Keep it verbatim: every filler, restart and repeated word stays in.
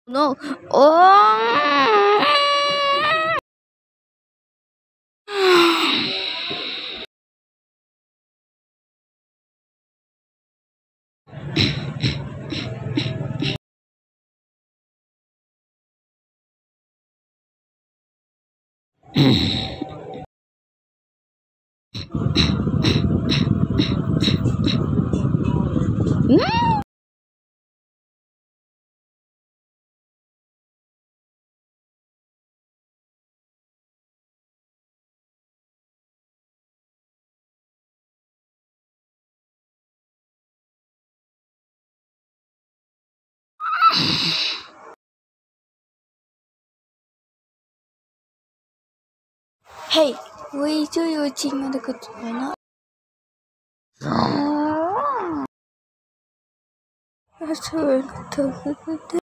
No. Oh. Hey,为这有亲爱的个主呢？啊！那是我的头。